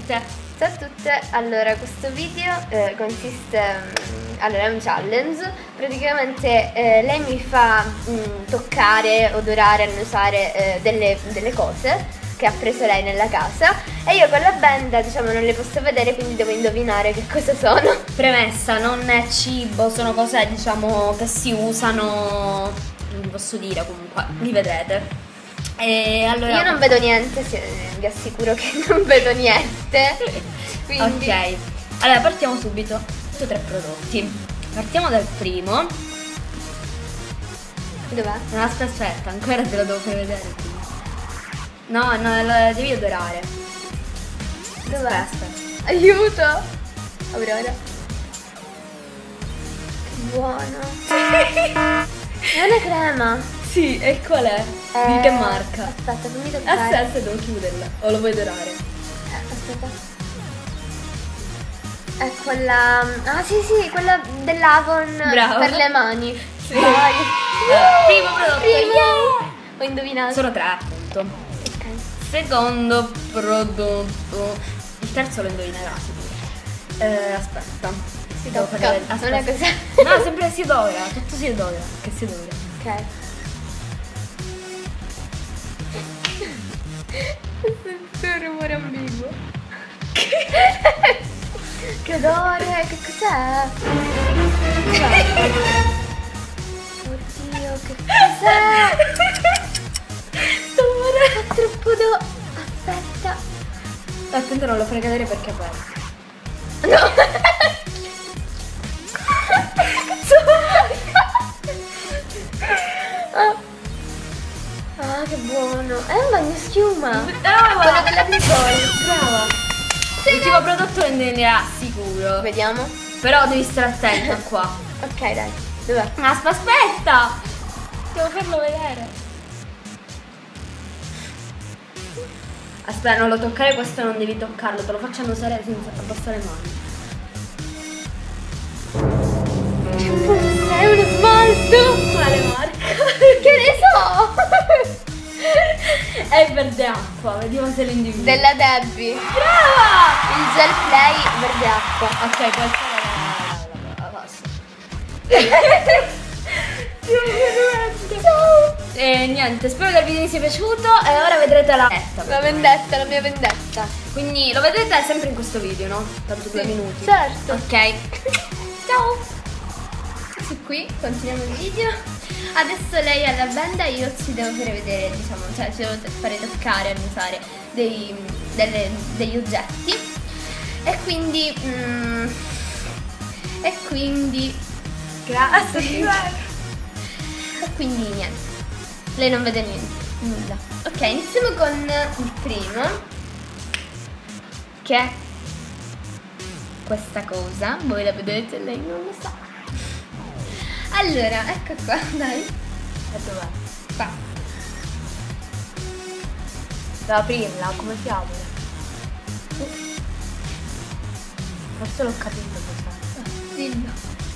tutte. Ciao a tutte, allora questo video consiste, allora è un challenge, praticamente lei mi fa toccare, odorare, annusare delle cose che ha preso lei nella casa e io con la benda diciamo non le posso vedere, quindi devo indovinare che cosa sono. Premessa, non è cibo, sono cose diciamo che si usano, non vi posso dire comunque, li vedrete. E allora Io non vedo niente, vi assicuro che non vedo niente. Quindi... Ok, allora partiamo subito. Questi 3 prodotti. Partiamo dal primo. Dov'è? No, aspetta, ancora te lo devo far vedere. No, lo devi odorare. Dov'è? Aspetta. Aiuto! Aurora. Che buono. È una crema. Sì, e qual è? Di che marca? Aspetta, fammi toccare. Aspetta, devo chiuderla. O lo vuoi dorare? Aspetta. È quella... Ah sì, quella dell'Avon. Brava. Per le mani. Sì. Vai. Primo prodotto. Yeah! Ho indovinato. Sono 3 appunto. Ok. Secondo prodotto. Il terzo lo indovinerà sicuro. Aspetta. Si Devo tocca. fare- Non è aspetta. così. No, sempre si odora. Tutto si odora. Che si odora. Ok. Questo è un rumore ambiguo. Che odore, che cos'è? Oddio, che cos'è? Sto morendo. Fa troppo odore. Aspetta. Attento, non lo fai cadere perché è aperto. No. Ah, che buono. È un bagnoschiuma. Brava. Quello della Playboy. Brava. L'ultimo prodotto lo indovinerà sicuro. Vediamo. Però devi stare attenta qua. Ok, dai. Dov'è? Aspetta. Devo farlo vedere. Aspetta, non lo toccare, questo non devi toccarlo, te lo faccio annusare senza abbassare le mani. È uno smalto. Quale marca? Che ne so. È verde acqua, vediamo se lo indovini. Della Debbie. Brava! Il gel play verde acqua. Ok, questa la passo. Ciao. E niente, spero che il video vi sia piaciuto e ora vedrete la vendetta. La vendetta, la mia vendetta. Quindi lo vedrete sempre in questo video, no? Tanto 2 Sì, minuti. certo. Ok. Ciao! Su qui continuiamo il video. Adesso lei ha la benda e io ci devo fare vedere, diciamo, cioè ci devo fare toccare, annusare degli oggetti. E quindi Grazie. E quindi niente. Lei non vede niente, nulla. Ok, iniziamo con il primo, che è questa cosa. Voi la vedete, lei non lo sa. Allora, ecco qua, dai. E dov'è? Qua. Devo aprirla, come si apre? Forse l'ho capito cos'è. Dillo.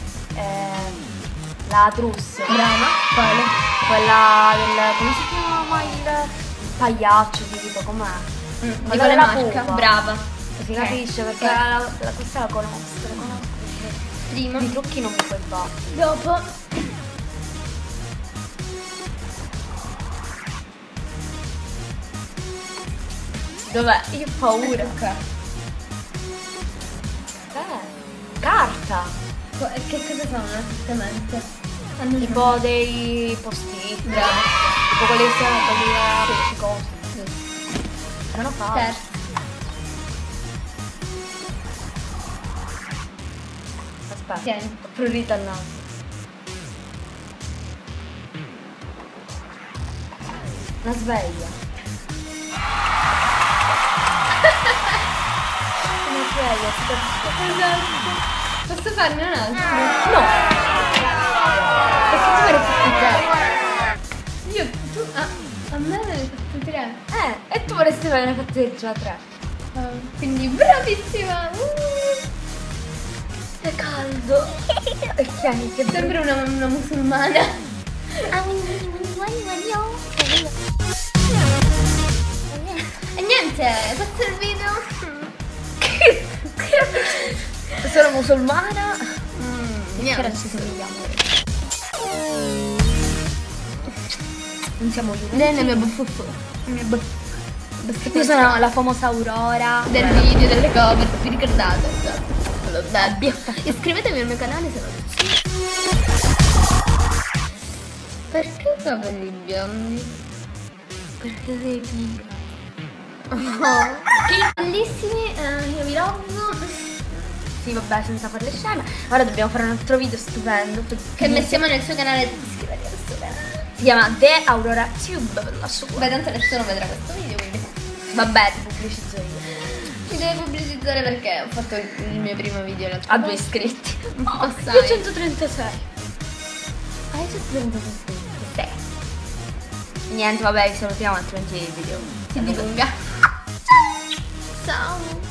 La trousse. Brava. Quale? Quella del... come si chiama il pagliaccio tipo, com'è? Di Quella quale della marca? pupa. Brava. Si Ok. capisce perché questa la conosco, perché Primo. di trucchi non mi puoi fare. Dopo. Dov'è? Io ho paura. Ecco qua. Carta. Che cosa sono esattamente? Tipo dei post-it. Brava. Tipo quelli che sono quelli appiccicosi. Erano fatti. Terzo. Aspetta. Tieni. Ho prurito al naso. Una sveglia. Una sveglia, si capisce. Esatto. Posso farne un altro? No! Perché tu me ne fai Io, tu, a me ne hai fatto 3. e tu vorresti fare ne fatte già 3. Quindi bravissima. È caldo. E chiami che Sembra una musulmana. E niente, questo è il video. sono musulmana. Niente. Però ci somigliamo. Non siamo gli unici. Lei è il mio buffuffo. Io sono la famosa Aurora Del video, delle cover, vi ricordate? Lo baby. Iscrivetevi al mio canale se non lo siete. Perché capelli biondi? perché sei pigra. Bellissimi, io vi love. Sì, vabbè, senza fare le scene. Ora dobbiamo fare un altro video stupendo Che mettiamo nel suo canale, iscrivetevi al suo canale. si chiama The Aurora Tube. Ve lo lascio qua. Beh, tanto nessuno vedrà questo video, quindi Vabbè, ti pubblicizzo io. mi devo pubblicizzare perché ho fatto il mio primo video l'altro A 2 iscritti. Assai. Io 136. Hai 136. Niente, vabbè, vi salutiamo, altrimenti il video Si dilunga. Ciao.